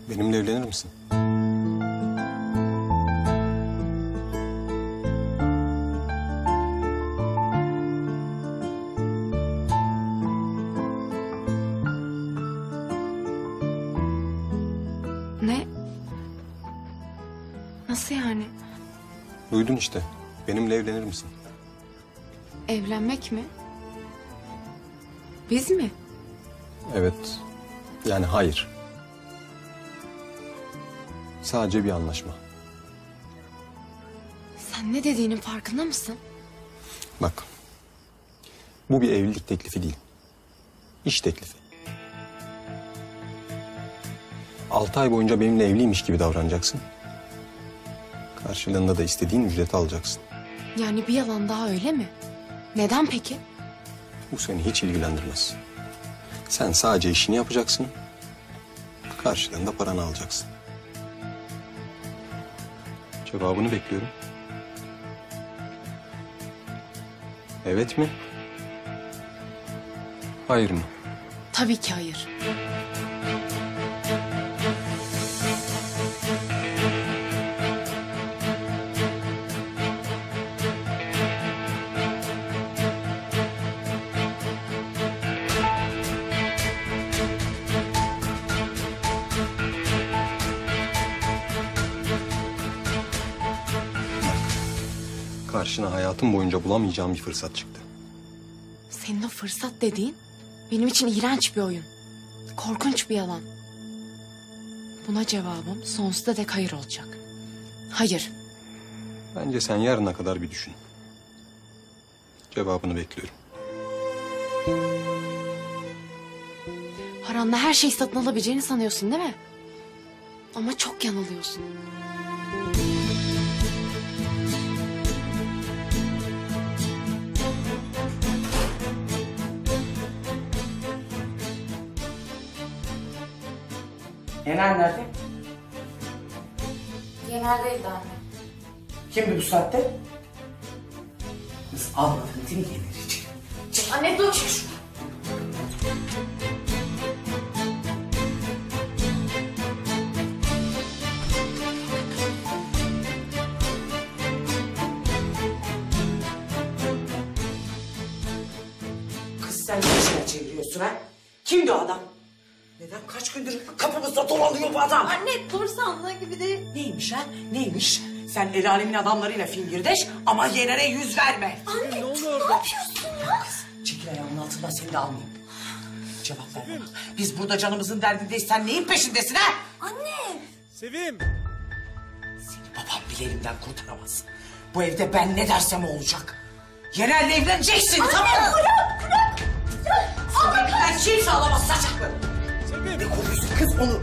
Benimle evlenir misin? Ne? Nasıl yani? Duydun işte. Benimle evlenir misin? Evlenmek mi? Biz mi? Evet. Yani hayır. Sadece bir anlaşma. Sen ne dediğinin farkında mısın? Bak. Bu bir evlilik teklifi değil. İş teklifi. 6 ay boyunca benimle evliymiş gibi davranacaksın. Karşılığında da istediğin ücreti alacaksın. Yani bir yalan daha, öyle mi? Neden peki? Bu seni hiç ilgilendirmez. Sen sadece işini yapacaksın. Karşılığında paranı alacaksın. Cevabını bekliyorum. Evet mi? Hayır mı? Tabii ki hayır. Karşına hayatım boyunca bulamayacağım bir fırsat çıktı. Senin o fırsat dediğin benim için iğrenç bir oyun. Korkunç bir yalan. Buna cevabım sonsuza dek hayır olacak. Hayır. Bence sen yarına kadar bir düşün. Cevabını bekliyorum. Paranla her şeyi satın alabileceğini sanıyorsun değil mi? Ama çok yanılıyorsun. Yener nerede? Yener'deydi anne. Kimdi bu saatte? Kız almadın değil mi Yener'i için? Anne dur. Kız sen ne işine çeviriyorsun ha? Kimdi o adam? Neden kaç gündür kapımızda dolanıyor bu adam? Anne dur, sandığı gibi değil. Neymiş ha? Neymiş? Sen el alemin adamlarıyla fingirdeş ama Yener'e yüz verme. Anne ne olur ne yapıyorsun ya? Kız çekil ayağımın altından seni de almayayım. Cevap ver bana. Biz burada canımızın derdindeyiz. Sen neyin peşindesin ha? Anne. Sevim. Seni babam bile elimden kurtaramaz. Bu evde ben ne dersem o olacak. Yener'le evleneceksin, tamam mı? Bırak. Seni elimden kimse alamaz saçaklı. Sevim. Ne koruyorsun kız onu?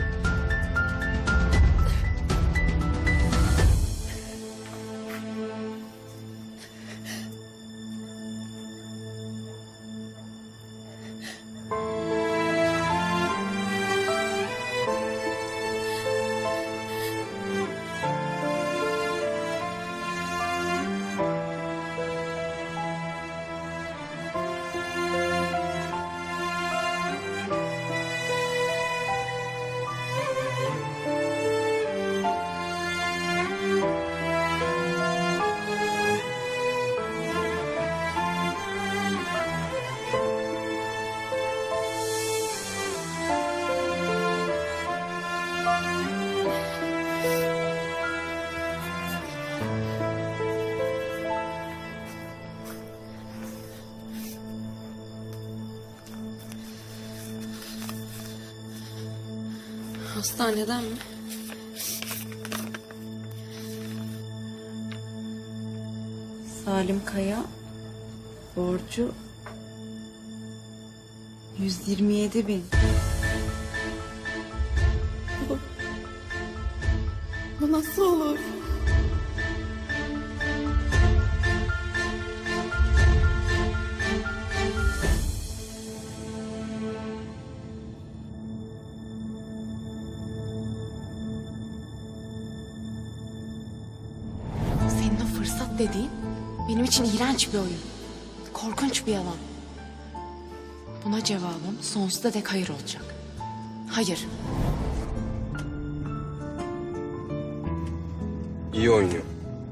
Hastaneden mi? Salim Kaya borcu 127.000. Bu nasıl olur? Senin o fırsat dediğin benim için iğrenç bir oyun. Korkunç bir yalan. Buna cevabım sonsuza dek hayır olacak. Hayır. İyi oynuyor.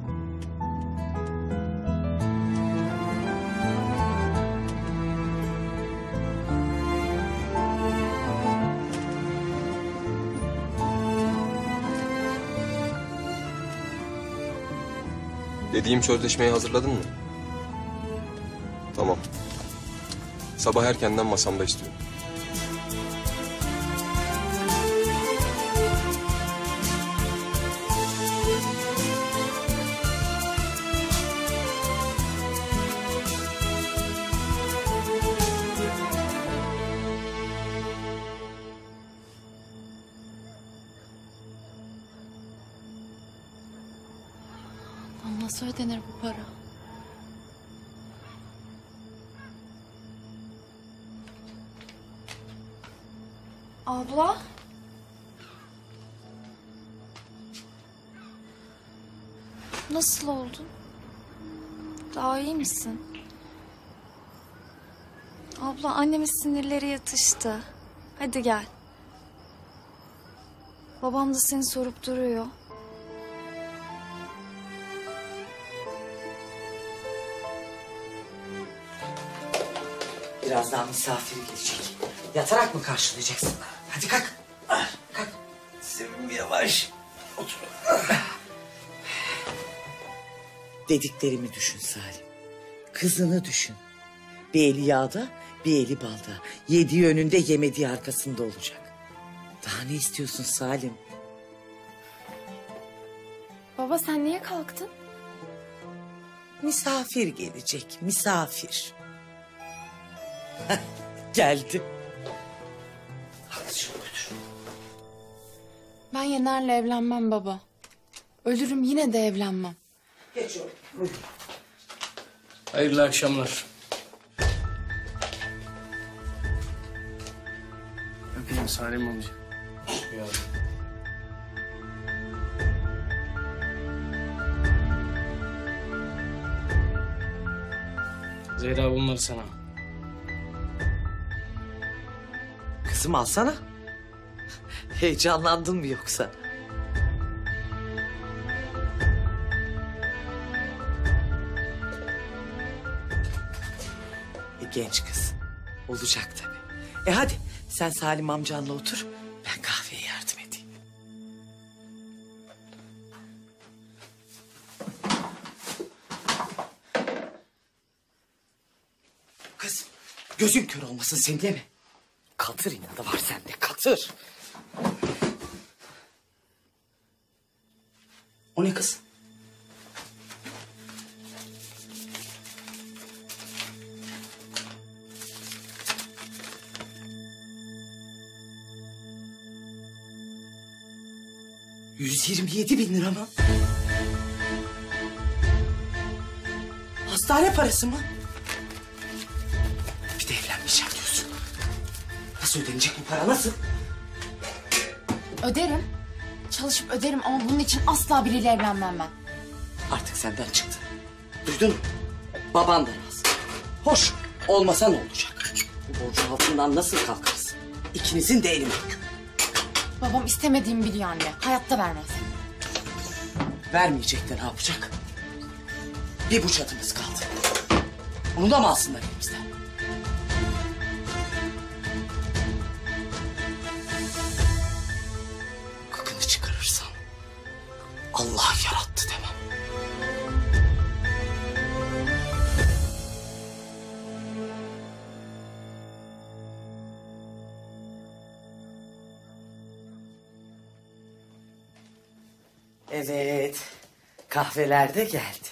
Dediğim sözleşmeyi hazırladın mı? Tamam. Sabah erkenden masamda istiyorum. Nasıl ödenir bu para? Abla? Nasıl oldun? Daha iyi misin? Abla annemin sinirleri yatıştı. Hadi gel. Babam da seni sorup duruyor. Birazdan misafiri gelecek. Yatarak mı karşılayacaksın? Hadi kalk. Kalk. Sevim yavaş. Otur. Dediklerimi düşün Salim. Kızını düşün. Bir eli yağda, bir eli balda. Yediği önünde, yemediği arkasında olacak. Daha ne istiyorsun Salim? Baba sen niye kalktın? Misafir gelecek, misafir. Geldi. Hadi şunu götür. Ben Yener'le evlenmem baba. Ölürüm yine de evlenmem. Geç oğlum. Buyur. Hayırlı akşamlar. Öpeyim Salim amca. Ya. Zehra bunları sana. Kızım alsana. Heyecanlandın mı yoksa? Genç kız. Olacak tabii. Hadi sen Salim amcanla otur. Ben kahveye yardım edeyim. Kız gözün kör olmasın senin değil mi? Katır inadı var sende, katır. O ne kız? $127.000 mı? Hastane parası mı? Bir de evlenmeyeceğim diyorsun. Nasıl ödenecek bu para, nasıl? Öderim. Çalışıp öderim ama bunun için asla biriyle evlenmem ben. Artık senden çıktı. Duydun mu? Baban da razı. Hoş, olmasa ne olacak? Bu borcun altından nasıl kalkarız? İkinizin de eli mahkum. Babam istemediğimi biliyor anne. Hayatta vermez. Vermeyecek de ne yapacak? Bir bu çatımız kaldı. Onu da mı alsınlar elimizden? Gıkını çıkarırsam Allah yarattı demem. Evet, kahveler de geldi.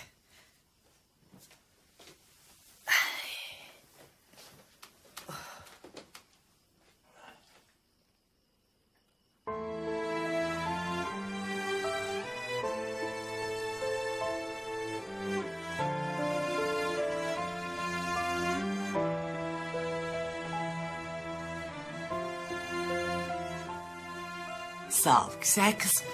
Sağ ol güzel kızım.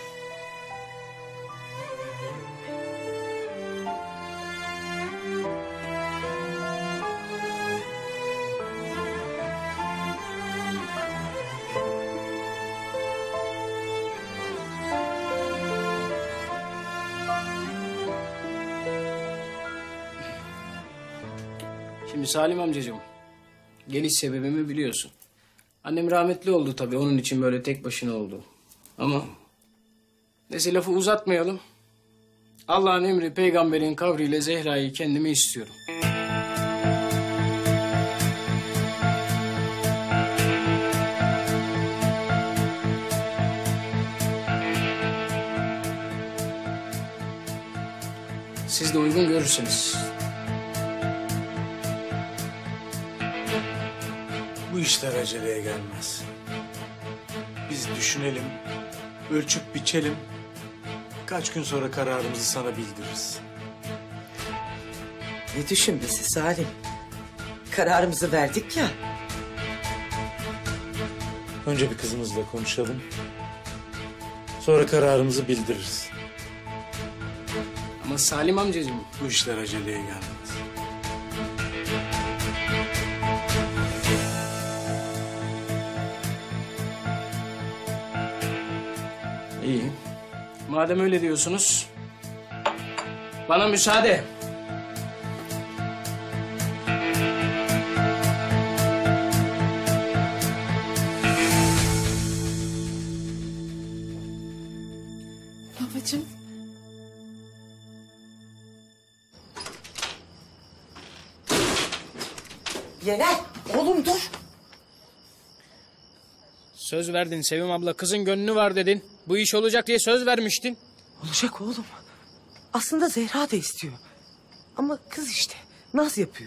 Şimdi Salim amcacığım, geliş sebebimi biliyorsun. Annem rahmetli oldu tabii, onun için böyle tek başına oldu. Ama neyse, lafı uzatmayalım. Allah'ın emri peygamberin kavriyle Zehra'yı kendime istiyorum. Siz de uygun görürsünüz. Bu işler aceleye gelmez. Biz düşünelim, ölçüp biçelim. Kaç gün sonra kararımızı sana bildiririz. Ne düşünmesi Salim? Kararımızı verdik ya. Önce bir kızımızla konuşalım. Sonra kararımızı bildiririz. Ama Salim amcacığım, Bu işler aceleye gelmez. iyi. Madem öyle diyorsunuz, bana müsaade. Babacığım. Yener, oğlum dur. Söz verdin Sevim abla, kızın gönlü var dedin. Bu iş olacak diye söz vermiştin. Olacak oğlum. Aslında Zehra da istiyor. Ama kız işte naz yapıyor.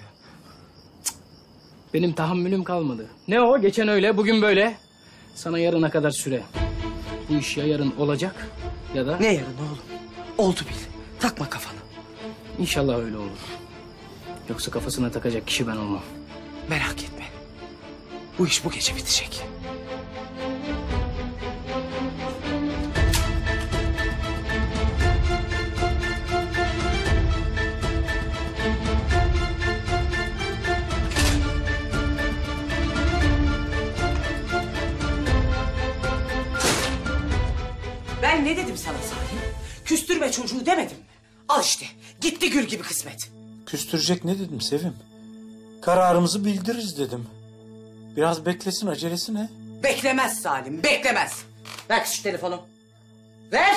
Benim tahammülüm kalmadı. Ne o? Geçen öyle, bugün böyle. Sana yarına kadar süre. Bu iş ya yarın olacak ya da... Ne yarın oğlum? Oldu bil. Takma kafana. İnşallah öyle olur. Yoksa kafasına takacak kişi ben olmam. Merak etme. Bu iş bu gece bitecek. Ben ne dedim sana Salim? Küstürme çocuğu demedim mi? Al işte gitti gül gibi kısmet. Küstürecek ne dedim Sevim? Kararımızı bildiririz dedim. Biraz beklesin, acelesi ne? Beklemez Salim, beklemez. Ver şu telefonu. Ver.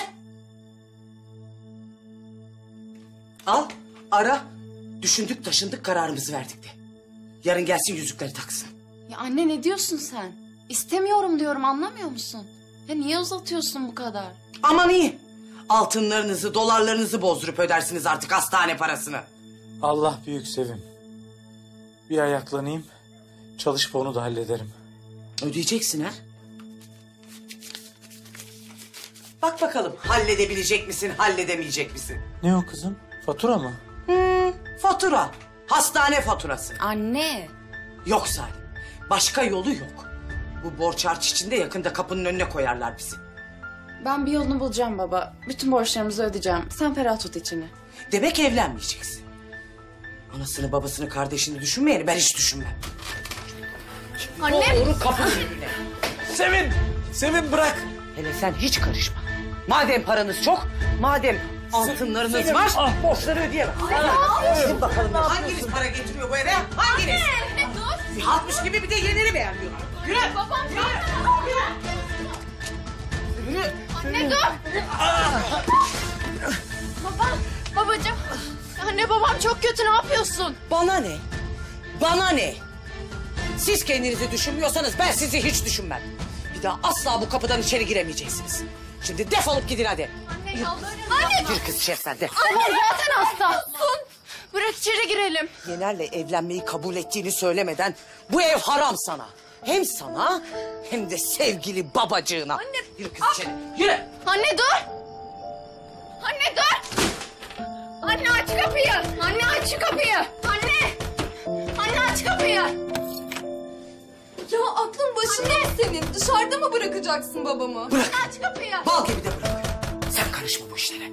Al, ara. Düşündük, taşındık, kararımızı verdik de. Yarın gelsin yüzükleri taksın. Ya anne ne diyorsun sen? İstemiyorum diyorum, anlamıyor musun? Ya niye uzatıyorsun bu kadar? Aman iyi. Altınlarınızı, dolarlarınızı bozdurup ödersiniz artık hastane parasını. Allah büyük Sevim. Bir ayaklanayım, çalışıp onu da hallederim. Ödeyeceksin ha? Bak bakalım halledebilecek misin, halledemeyecek misin? Ne o kızım? Fatura mı? Fatura. Hastane faturası. Anne. Yok Salim. Başka yolu yok. Bu borç harç içinde yakında kapının önüne koyarlar bizi. Ben bir yolunu bulacağım baba. Bütün borçlarımızı ödeyeceğim. Sen ferah tut içini. Demek evlenmeyeceksin. Anasını, babasını, kardeşini düşünmeyeni ben hiç düşünmem. Anne. Doğru kapının önüne. Sevim! Sevim bırak! Hele sen hiç karışma. Madem paranız çok, madem altınlarınız var, borçları ödeyemem. Gidin bakalım hanginiz para getiriyor bu eve? Hanginiz? Anne dur. Bir halkmış gibi bir de Yener'i beğenmiyor. Yürü! Babam dur. Yürü! Anne dur. Babacığım. Anne babam çok kötü, ne yapıyorsun? Bana ne? Bana ne? Siz kendinizi düşünmüyorsanız ben sizi hiç düşünmem. Bir daha asla bu kapıdan içeri giremeyeceksiniz. Şimdi defolup gidin hadi. Anne yalvarırım. Anne. Gir kız içeri sen de. Anne zaten hasta. Bırak içeri girelim. Yener'le evlenmeyi kabul ettiğini söylemeden bu ev haram sana. Hem sana hem de sevgili babacığına. Anne. Yürü kız içeri. Yürü. Anne dur. Anne dur. Anne aç kapıyı. Anne aç şu kapıyı. Anne. Anne aç kapıyı. Ya aklın başında mı senin? Dışarıda mı bırakacaksın babamı? Bırak. Aç kapıyı. Bal gibi de bırak. Sen karışma bu işlere.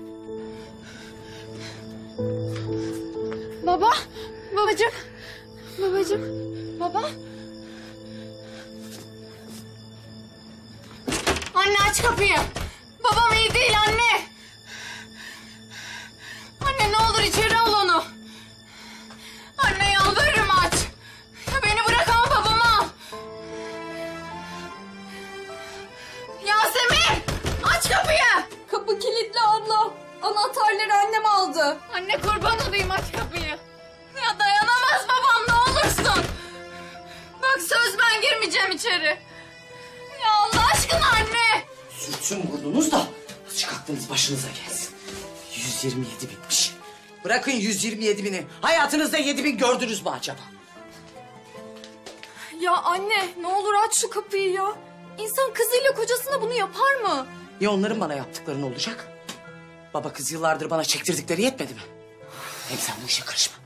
Baba. Babacığım. Babacığım. Baba. Anne aç kapıyı. Babam iyi değil anne. Anne ne olur içeri al onu. Anne yalvarırım aç. Anahtarları annem aldı. Anne kurban olayım aç kapıyı. Ya dayanamaz babam ne olursun. Bak söz ben girmeyeceğim içeri. Ya Allah aşkına anne. Sürtsün burnunuz da azıcık aklınız başınıza gelsin. 127 binmiş. Bırakın 127 bini. Hayatınızda 7 bin gördünüz mü acaba? Ya anne ne olur aç şu kapıyı ya. İnsan kızıyla kocasına bunu yapar mı? Ya onların bana yaptıkları ne olacak? Baba kız yıllardır bana çektirdikleri yetmedi mi? Hem sen bu işe karışma.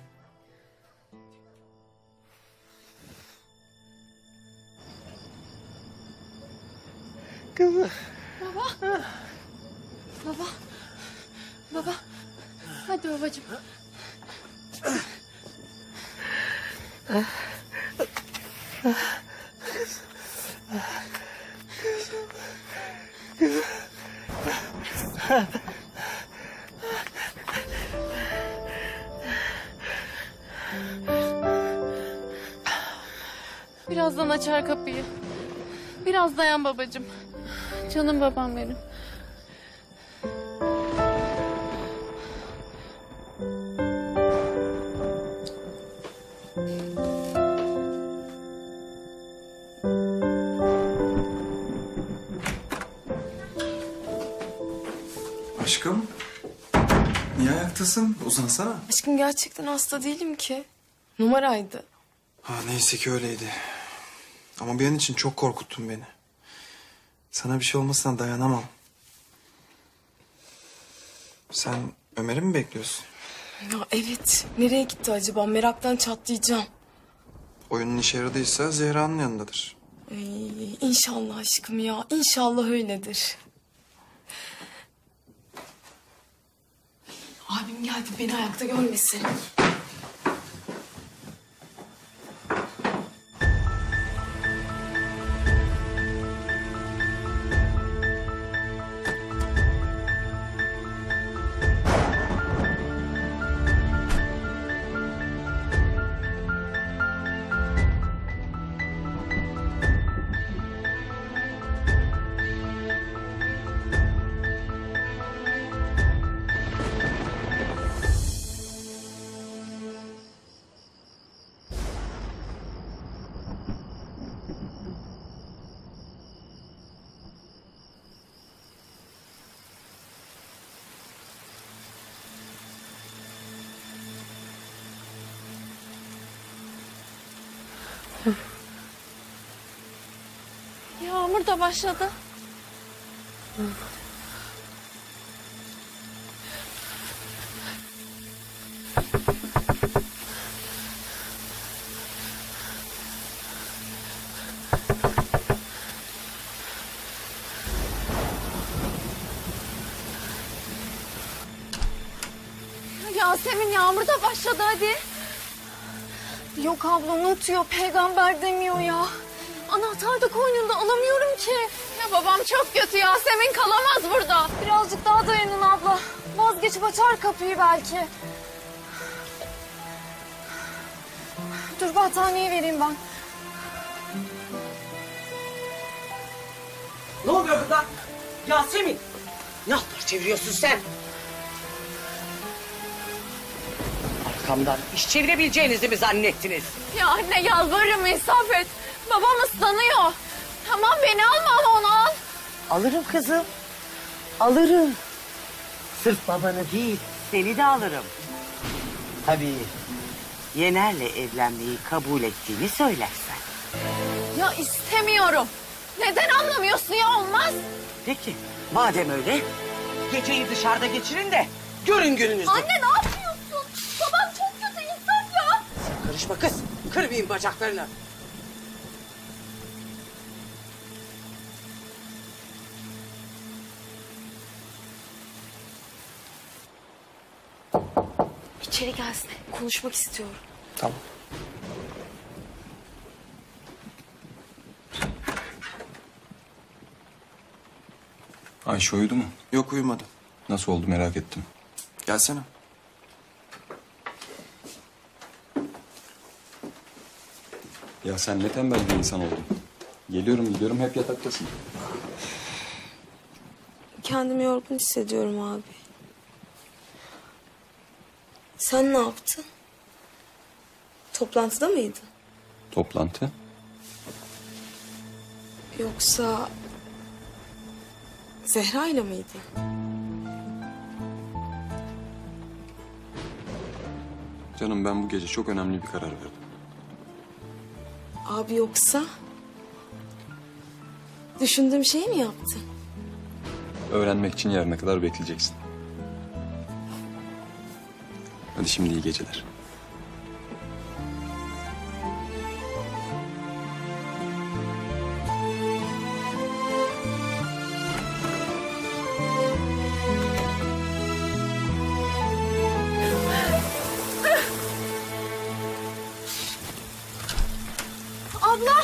Baba. Hadi babacığım. Birazdan açar kapıyı. Biraz dayan babacığım. Canım babam benim. Aşkım, niye ayaktasın? Uzansana. Aşkım gerçekten hasta değilim ki. Numaraydı. Ha, neyse ki öyleydi. Ama bir an için çok korkuttun beni. Sana bir şey olmasına dayanamam. Sen Ömer'i mi bekliyorsun? Ya evet. Nereye gitti acaba? Meraktan çatlayacağım. Oyunun işe yaradıysa Zehra'nın yanındadır. İnşallah aşkım ya. İnşallah öyledir. Abim geldi beni ayakta görmesin. Yağmur da başladı. Yasemin yağmur da başladı hadi. Yok abla unutuyor. Peygamber demiyor ya. Anahtar da koynunda alamıyorum ki. Ya babam çok kötü Yasemin kalamaz burada. Birazcık daha dayanın abla. Vazgeçip açar kapıyı belki. Dur battaniye vereyim ben. Ne oluyor burada? Yasemin! Ne yapar çeviriyorsun sen? Arkamdan iş çevirebileceğinizi mi zannettiniz? Ya anne yalvarırım insaf et. Babam ıslanıyor. Tamam beni alma ama onu al. Alırım kızım. Alırım. Sırf babanı değil, seni de alırım. Tabii. Yener'le evlenmeyi kabul ettiğini söylersen. Ya istemiyorum. Neden anlamıyorsun ya olmaz. Peki, madem öyle, geceyi dışarıda geçirin de görün gününüzü. Anne ne yapıyorsun? Babam çok kötü insaf ya. Karışma kız, kırmayayım bacaklarını. İçeri gelsin. Konuşmak istiyorum. Tamam. Ayşe uyudu mu? Yok, uyumadı. Nasıl oldu merak ettim. Gelsene. Ya sen ne tembel bir insan oldun. Geliyorum gidiyorum hep yataktasın. Kendimi yorgun hissediyorum abi. Sen ne yaptın? Toplantıda mıydın? Toplantı? Yoksa Zehra ile miydin? Canım ben bu gece çok önemli bir karar verdim. Abi yoksa düşündüğüm şeyi mi yaptın? Öğrenmek için yarına kadar bekleyeceksin. Hadi şimdi iyi geceler. Abla!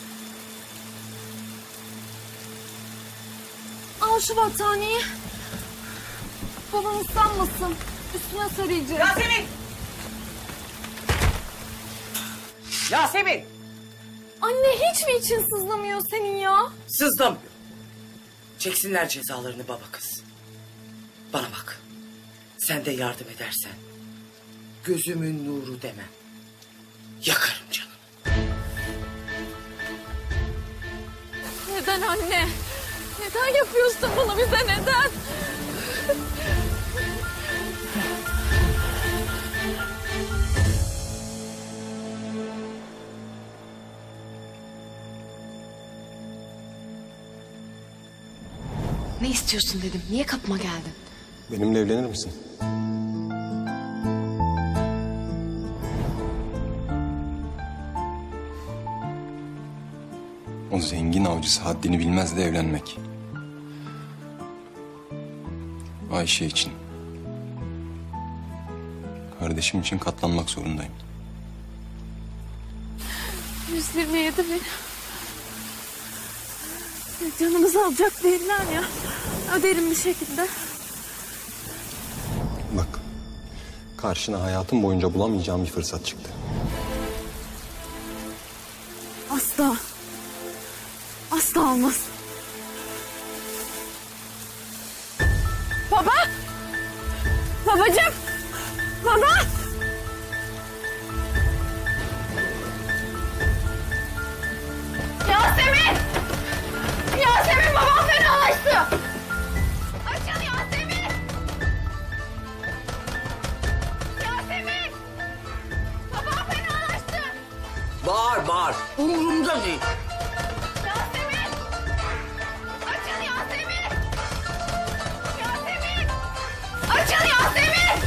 Al şu battaniyeyi. Baban ıslanmasın. Üstüne sarayacağım. Yasemin! Yasemin! Anne hiç mi için sızlamıyor senin ya? Sızlamıyor. Çeksinler cezalarını baba kız. Bana bak. Sen de yardım edersen gözümün nuru demem. Yakarım canını. Neden anne? Neden yapıyorsun bunu bize neden? Ne istiyorsun dedim. Niye kapıma geldin? Benimle evlenir misin? O zengin avcısı haddini bilmez de evlenmek. Ayşe için. Kardeşim için katlanmak zorundayım. 127 bin. Canımızı alacak değiller ya. Öderim bir şekilde. Bak, karşına hayatın boyunca bulamayacağım bir fırsat çıktı. Asla. Asla olmaz. Baba! Babacığım! Baba! Yasemin! Yasemin babam fenalaştı! Açın Yasemin! Yasemin! Babam fenalaştı! Bağır bağır. Umurumda değil. Yasemin! Açın Yasemin! Yasemin! Açın Yasemin!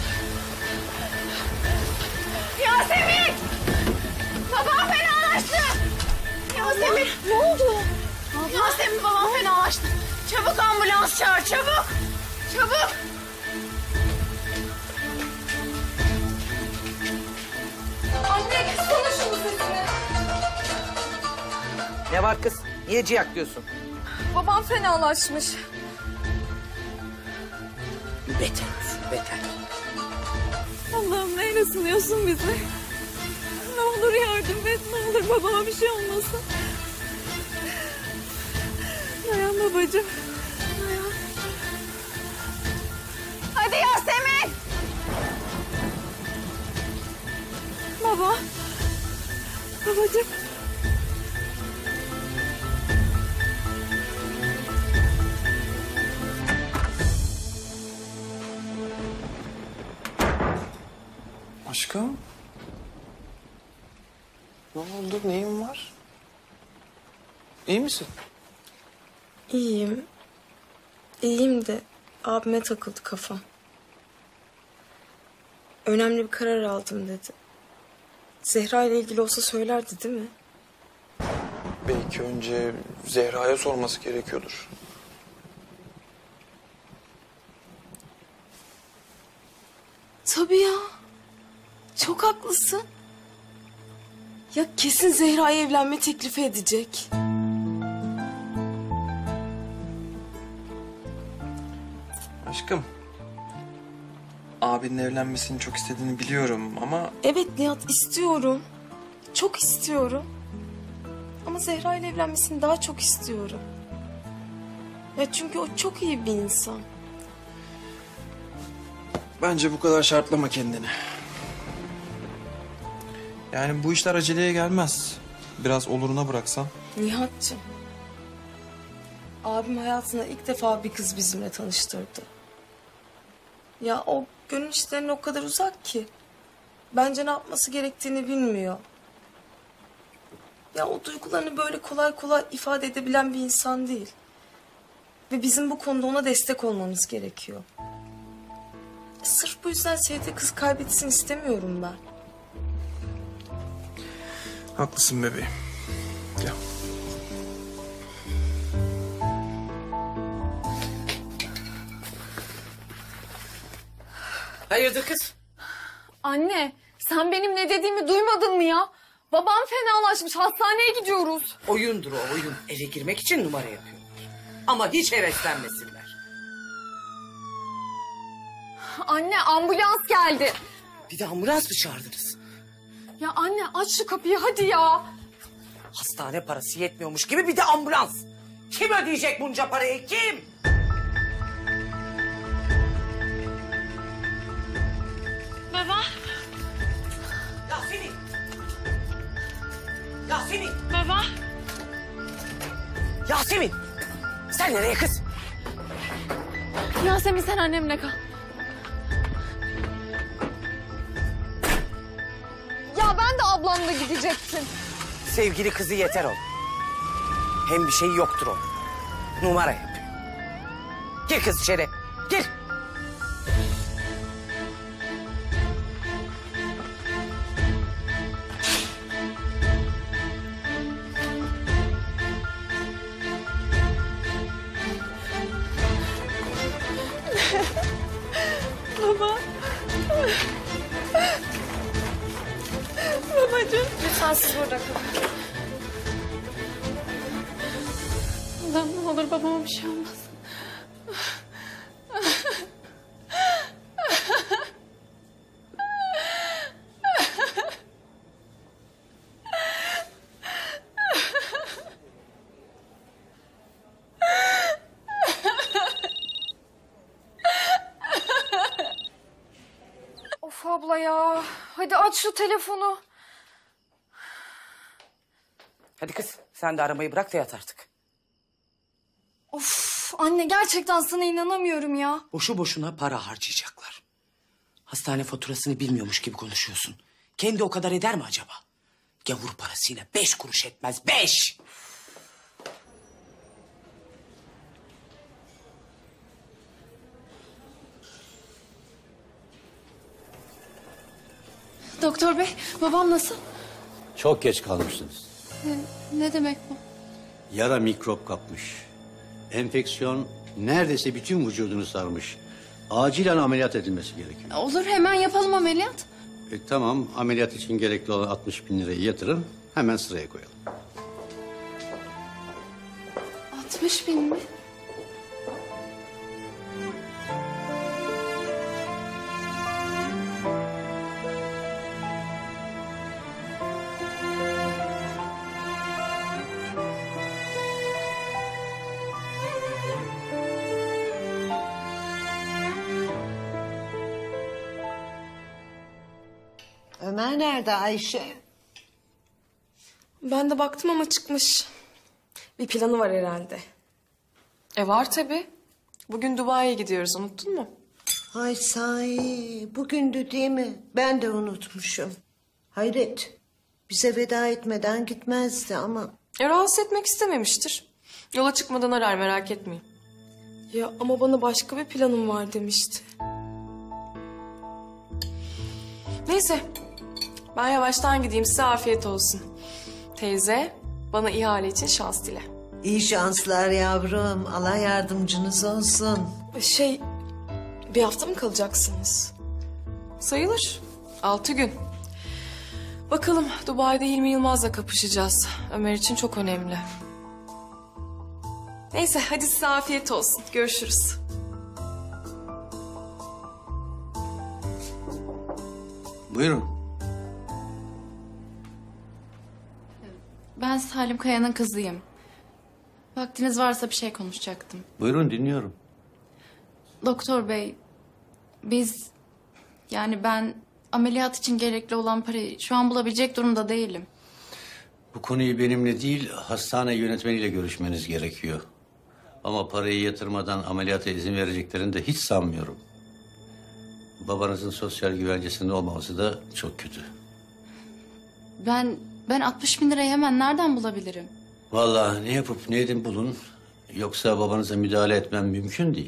Yasemin! Babam fenalaştı! Yasemin! Ne oldu? Yasemin babam fenalaştı. Çabuk ambulans çağır çabuk! Çabuk! Anne kıssana şunu sesini. Ne var kız? Niye ciyaklıyorsun? Babam fenalaşmış. Beter olsun beter. Allah'ım neyle sınıyorsun bizi? Ne olur yardım et, ne olur babama bir şey olmasın. Dayan babacığım, dayan. Hadi Yasemin! Baba, babacığım. Aşkım? Ne oldu? Neyin var? İyi misin? İyiyim. İyiyim de abime takıldı kafam. Önemli bir karar aldım dedi. Zehra ile ilgili olsa söylerdi değil mi? Belki önce Zehra'ya sorması gerekiyordur. Tabii ya. Çok haklısın. Ya kesin Zehra'ya evlenme teklifi edecek. Aşkım. Abinin evlenmesini çok istediğini biliyorum ama... Evet Nihat istiyorum. Çok istiyorum. Ama Zehra ile evlenmesini daha çok istiyorum. Ya çünkü o çok iyi bir insan. Bence bu kadar şartlama kendini. Yani bu işler aceleye gelmez. Biraz oluruna bıraksan. Nihat'cığım. Abim hayatında ilk defa bir kız bizimle tanıştırdı. Ya o gönül işlerine o kadar uzak ki. Bence ne yapması gerektiğini bilmiyor. Ya o duygularını böyle kolay kolay ifade edebilen bir insan değil. Ve bizim bu konuda ona destek olmamız gerekiyor. Sırf bu yüzden sevdiği kız kaybetsin istemiyorum ben. Haklısın bebeğim. Gel. Hayırdır kız? Anne sen benim ne dediğimi duymadın mı ya? Babam fenalaşmış, hastaneye gidiyoruz. Oyundur o oyun. Eve girmek için numara yapıyorlar. Ama hiç heveslenmesinler. Anne ambulans geldi. Bir de ambulans mı çağırdınız? Ya anne aç şu kapıyı hadi ya. Hastane parası yetmiyormuş gibi bir de ambulans. Kim ödeyecek bunca parayı, kim? Baba. Yasemin! Yasemin! Baba. Yasemin! Sen nereye kız? Yasemin sen annemle kal. Ya ben de ablamla gidecektim. Sevgili kızı yeter ol. Hem bir şey yoktur o. Numara yapıyor. Gir kız içeri. Gir. Babacığım. Lütfen siz burada kalın. Allah'ım ne olur babama bir şey olmaz. Of abla ya. Hadi aç şu telefonu. Hadi kız sen de aramayı bırak da yat artık. Of anne gerçekten sana inanamıyorum ya. Boşu boşuna para harcayacaklar. Hastane faturasını bilmiyormuş gibi konuşuyorsun. Kendi o kadar eder mi acaba? Gavur parasıyla 5 kuruş etmez, 5! Doktor bey babam nasıl? Çok geç kalmışsınız. Ne demek bu? Yara mikrop kapmış. Enfeksiyon neredeyse bütün vücudunu sarmış. Acilen ameliyat edilmesi gerekiyor. Olur hemen yapalım ameliyat. Tamam, ameliyat için gerekli olan 60 bin lirayı yatırın. Hemen sıraya koyalım. 60 bin mi? Ömer nerede Ayşe? Ben de baktım ama çıkmış. Bir planı var herhalde. Var tabii. Bugün Dubai'ye gidiyoruz, unuttun mu? Ay sahi bugündü değil mi? Ben de unutmuşum. Hayret bize veda etmeden gitmezdi ama. Rahatsız etmek istememiştir. Yola çıkmadan arar, merak etmeyin. Ya ama bana başka bir planım var demişti. Neyse. Ben yavaştan gideyim, size afiyet olsun. Teyze, bana ihale için şans dile. İyi şanslar yavrum. Allah yardımcınız olsun. Bir hafta mı kalacaksınız? Sayılır. 6 gün. Bakalım Dubai'de Hilmi Yılmaz'la kapışacağız. Ömer için çok önemli. Neyse hadi size afiyet olsun. Görüşürüz. Buyurun. Ben Salim Kaya'nın kızıyım. Vaktiniz varsa bir şey konuşacaktım. Buyurun dinliyorum. Doktor bey, biz Yani ben ameliyat için gerekli olan parayı şu an bulabilecek durumda değilim. Bu konuyu benimle değil, hastane yönetmeniyle görüşmeniz gerekiyor. Ama parayı yatırmadan ameliyata izin vereceklerini de hiç sanmıyorum. Babanızın sosyal güvencesinde olmaması da çok kötü. Ben 60 bin lirayı hemen nereden bulabilirim? Vallahi ne yapıp ne edin bulun. Yoksa babanıza müdahale etmem mümkün değil.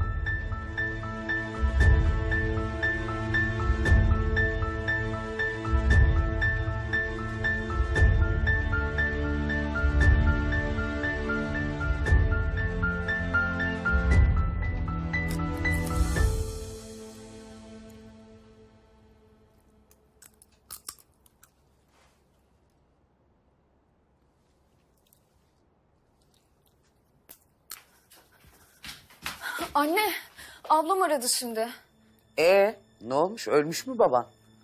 Anne, ablam aradı şimdi. Ne olmuş? Ölmüş mü baban?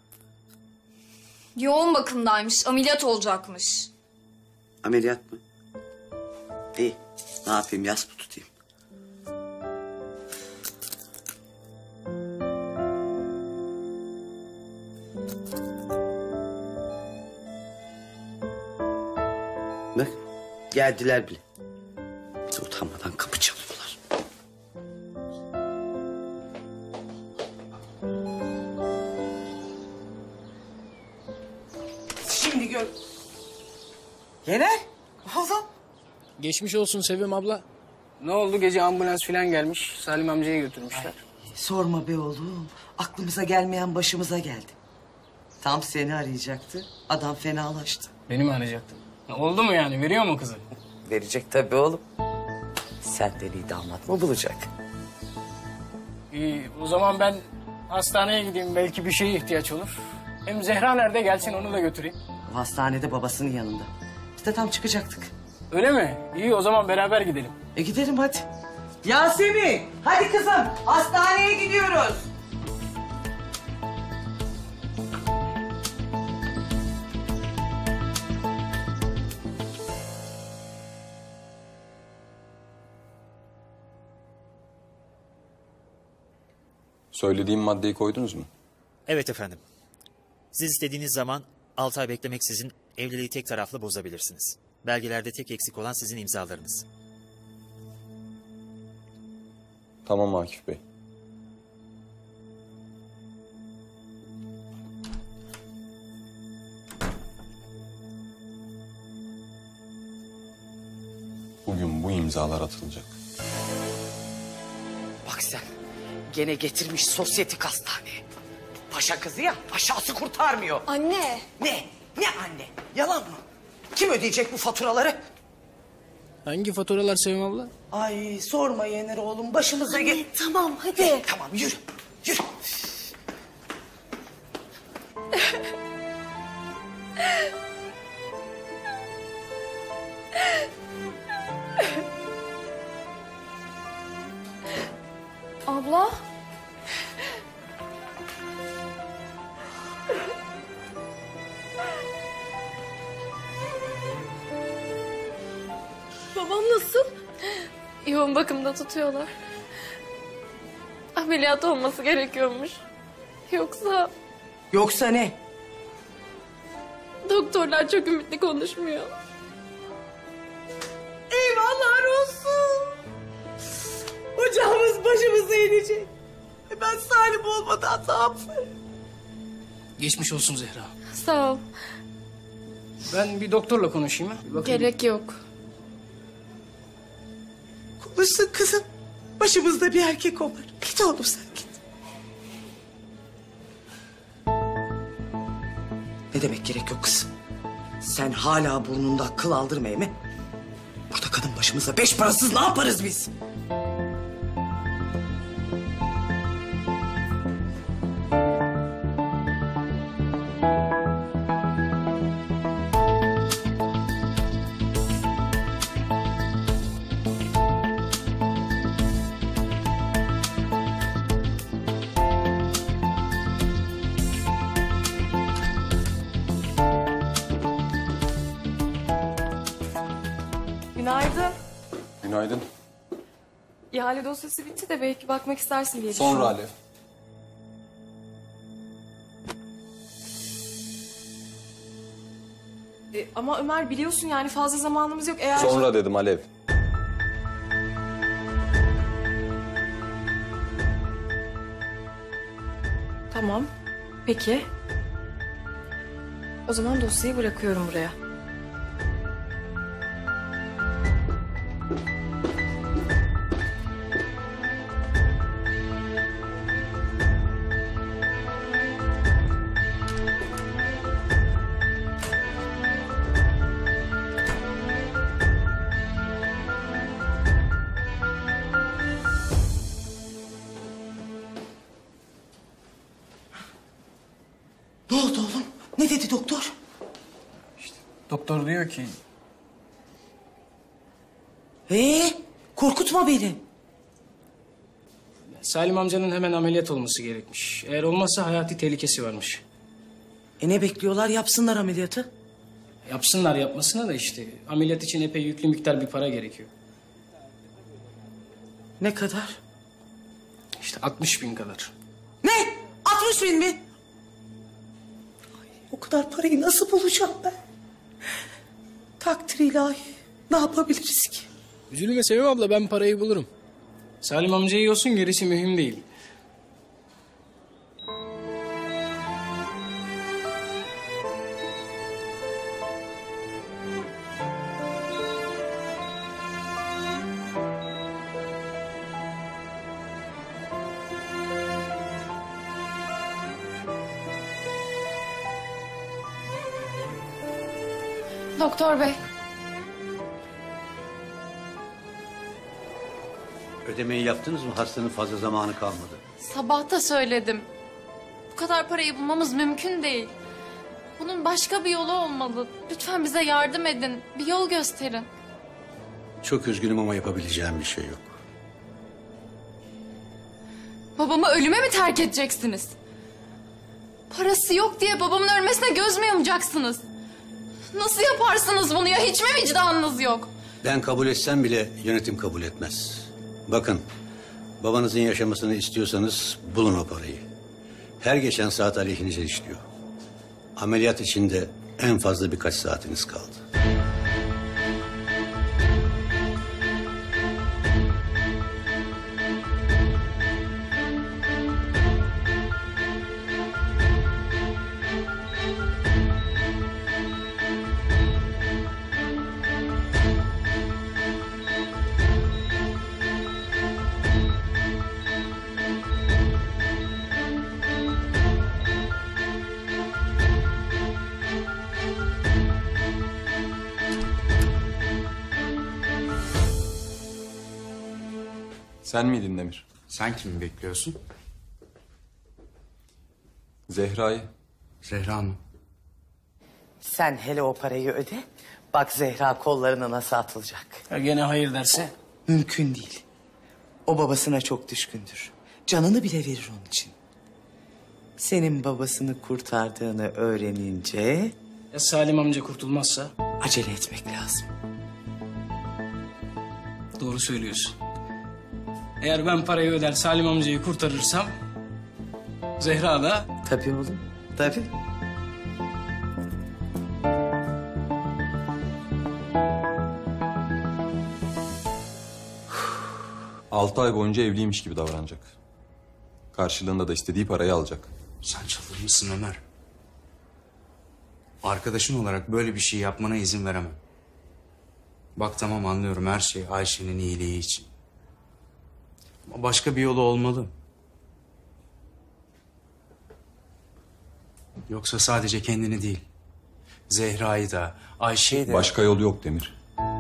Yoğun bakımdaymış, ameliyat olacakmış. Ameliyat mı? İyi. Ne yapayım? Yas mı tutayım? Bak, geldiler bile. Bize utanmadan kapı çalıyorlar. Şimdi gör. Yener, oğlum. Geçmiş olsun Sevim abla. Ne oldu, gece ambulans falan gelmiş. Salim amcayı götürmüşler. Sorma be oğlum. Aklımıza gelmeyen başımıza geldi. Tam seni arayacaktı. Adam fenalaştı. Beni mi arayacaktın? Oldu mu yani, veriyor mu kızı? Verecek tabii oğlum. Senden iyi damat mı bulacak? İyi, o zaman ben hastaneye gideyim, belki bir şeye ihtiyaç olur. Hem Zehra nerede, gelsin onu da götüreyim. O hastanede babasının yanında. Biz de tam çıkacaktık. Öyle mi? İyi, o zaman beraber gidelim. Gidelim hadi. Yasemin, hadi kızım. Hastaneye gidiyoruz. Söylediğim maddeyi koydunuz mu? Evet efendim. Siz istediğiniz zaman 6 ay beklemeksizin evliliği tek taraflı bozabilirsiniz. Belgelerde tek eksik olan sizin imzalarınız. Tamam Akif Bey. Bugün bu imzalar atılacak. Bak sen, gene getirmiş sosyetik hastaneye. Paşa kızı ya, aşağısı kurtarmıyor. Anne. Ne? Ne anne? Yalan mı? Kim ödeyecek bu faturaları? Hangi faturalar Sevim abla? Ay sorma Yener oğlum, başımıza gel. Tamam, hadi. Tamam, yürü, yürü. Abla. Babam nasıl? Yoğun bakımda tutuyorlar. Ameliyat olması gerekiyormuş. Yoksa Yoksa ne? doktorlar çok ümitli konuşmuyor. Eyvallah olsun. Ocağımız başımıza inecek. Ben Salim olmadan ne yaparım? Geçmiş olsun Zehra. Sağ ol. Ben bir doktorla konuşayım ha. Bir bakayım. Gerek yok. Konuşsun kızım. Başımızda bir erkek o var. Git oğlum sen git. Ne demek gerek yok kızım? Sen hala burnunda kıl aldırmaya mı? Burada kadın başımıza 5 parasız ne yaparız biz? Günaydın. Günaydın. İhale dosyası bitti de belki bakmak istersin diye Sonra düşündüm. Alev. Ama Ömer biliyorsun yani fazla zamanımız yok. Eğer... Sonra dedim Alev. Tamam. Peki. O zaman dosyayı bırakıyorum buraya. Ne oldu oğlum? Ne dedi doktor? Doktor diyor ki Korkutma beni. Salim amcanın hemen ameliyat olması gerekmiş. Eğer olmazsa hayati tehlikesi varmış. Ne bekliyorlar? Yapsınlar ameliyatı. Yapsınlar yapmasına da işte ameliyat için epey yüklü miktar bir para gerekiyor. Ne kadar? İşte 60.000 kadar. Ne? 60.000 mi? Ay, o kadar parayı nasıl bulacağım ben? Takdir ilahi. Ne yapabiliriz ki? Üzülme Sevim abla, ben parayı bulurum. Salim amca iyi olsun, gerisi mühim değil. Doktor bey. Ödemeyi yaptınız mı? Hastanın fazla zamanı kalmadı. Sabah da söyledim. Bu kadar parayı bulmamız mümkün değil. Bunun başka bir yolu olmalı. Lütfen bize yardım edin. Bir yol gösterin. Çok üzgünüm ama yapabileceğim bir şey yok. Babamı ölüme mi terk edeceksiniz? Parası yok diye babamın ölmesine göz mü yumacaksınız? Nasıl yaparsınız bunu ya? Hiç mi vicdanınız yok? Ben kabul etsem bile yönetim kabul etmez. Bakın, babanızın yaşamasını istiyorsanız bulun o parayı. Her geçen saat aleyhinize işliyor. Ameliyat için de en fazla birkaç saatiniz kaldı. Sen miydin Demir? Sen kimi bekliyorsun? Zehra'yı. Zehra mı? Sen hele o parayı öde. Bak Zehra kollarına nasıl atılacak. Ya gene hayır derse? Mümkün değil. O babasına çok düşkündür. Canını bile verir onun için. Senin babasını kurtardığını öğrenince... Ya Salim amca kurtulmazsa? Acele etmek lazım. Doğru söylüyorsun. Eğer ben parayı öder Salim amcayı kurtarırsam... Zehra da... Tabii oğlum, tabii. Altı ay boyunca evliymiş gibi davranacak. Karşılığında da istediği parayı alacak. Sen çıldırmışsın Ömer. Arkadaşın olarak böyle bir şey yapmana izin veremem. Bak tamam, anlıyorum her şey Ayşe'nin iyiliği için. Ama başka bir yolu olmalı. Yoksa sadece kendini değil, Zehra'yı da, Ayşe'yi de... Başka yolu yok Demir.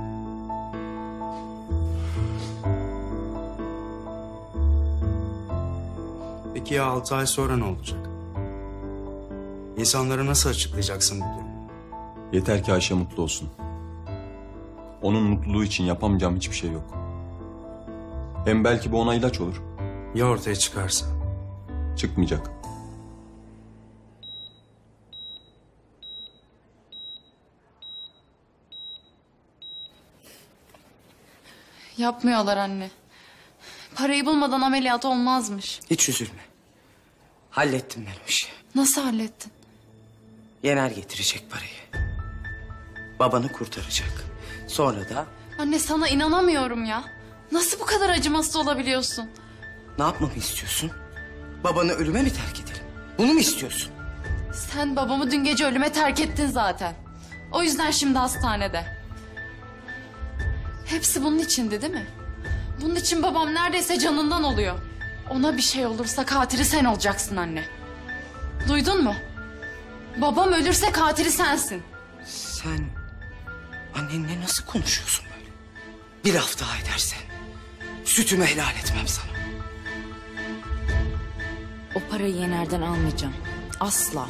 Peki ya 6 ay sonra ne olacak? İnsanlara nasıl açıklayacaksın bu durumu? Yeter ki Ayşe mutlu olsun. Onun mutluluğu için yapamayacağım hiçbir şey yok. Hem belki bu ona ilaç olur. Ya ortaya çıkarsa? Çıkmayacak. Yapmıyorlar anne. Parayı bulmadan ameliyat olmazmış. Hiç üzülme. Hallettim ben o işi. Nasıl hallettin? Yener getirecek parayı. Babanı kurtaracak. Sonra da Anne sana inanamıyorum ya. Nasıl bu kadar acımasız olabiliyorsun? ne yapmamı istiyorsun? Babanı ölüme mi terk edelim? Bunu mu istiyorsun? Sen babamı dün gece ölüme terk ettin zaten. O yüzden şimdi hastanede. Hepsi bunun içindi değil mi? Bunun için babam neredeyse canından oluyor. Ona bir şey olursa katili sen olacaksın anne. Duydun mu? Babam ölürse katili sensin. Sen annenle nasıl konuşuyorsun böyle? Bir laf daha edersen sütümü helal etmem sana. O parayı Yener'den almayacağım. Asla.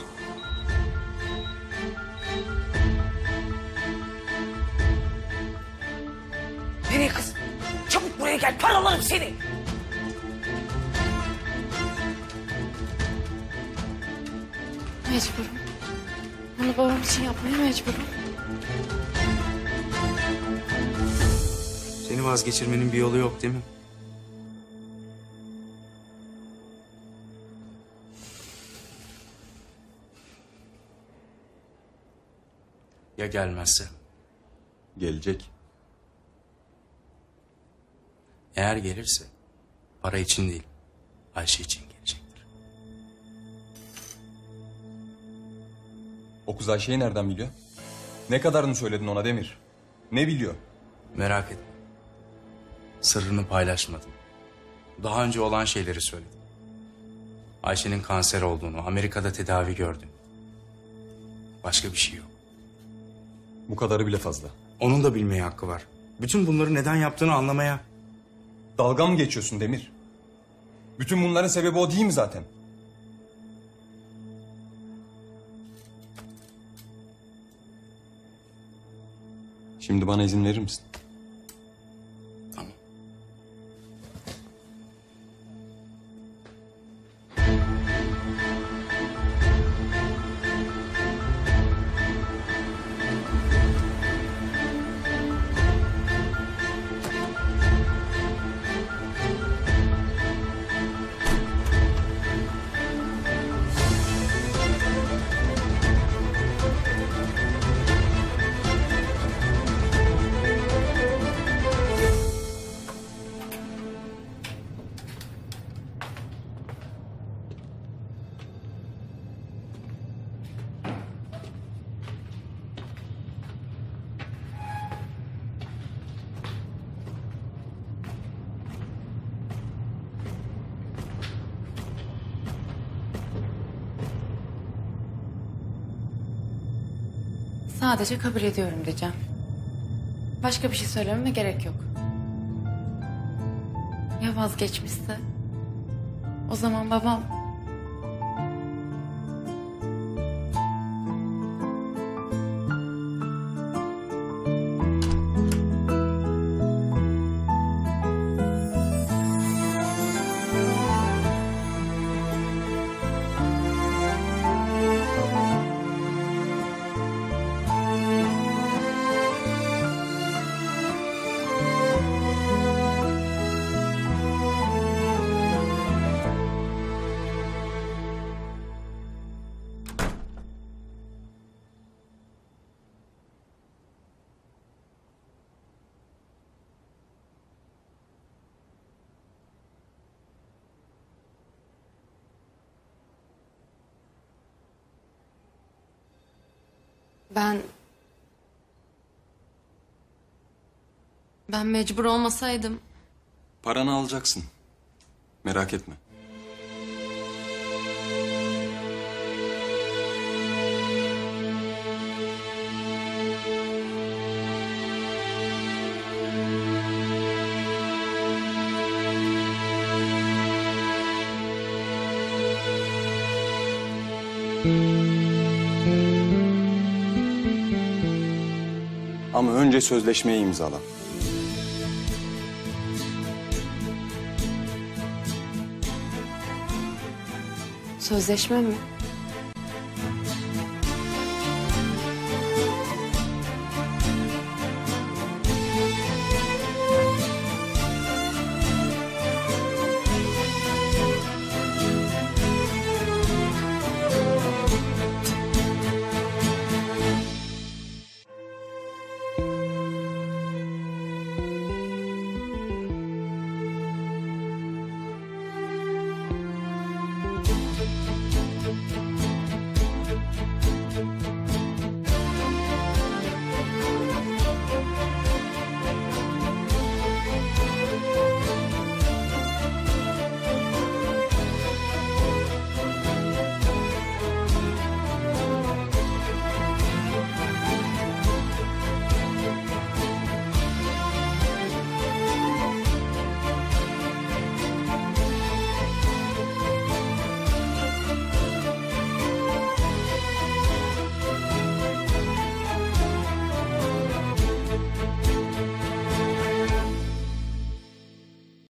Nereye kız? Çabuk buraya gel, paralarım seni. Mecburum. Bunu babam için yapmaya mecburum. Seni vazgeçirmenin bir yolu yok değil mi? Ya gelmezse? Gelecek. Eğer gelirse para için değil, Ayşe için gelecektir. O kız Ayşe'yi nereden biliyor? Ne kadarını söyledin ona Demir? Ne biliyor? Merak etme. Sırrını paylaşmadım. Daha önce olan şeyleri söyledim. Ayşe'nin kanser olduğunu, Amerika'da tedavi gördüğünü. Başka bir şey yok. Bu kadarı bile fazla. Onun da bilmeye hakkı var. Bütün bunları neden yaptığını anlamaya. Dalga mı geçiyorsun Demir? Bütün bunların sebebi o değil mi zaten? Şimdi bana izin verir misin? Tamam. Sadece kabul ediyorum diyeceğim. Başka bir şey söylememe gerek yok. Ya vazgeçmişse? O zaman babam... Ben mecbur olmasaydım... Paranı alacaksın. Merak etme. Ama önce sözleşmeyi imzala. Sözleşme mi?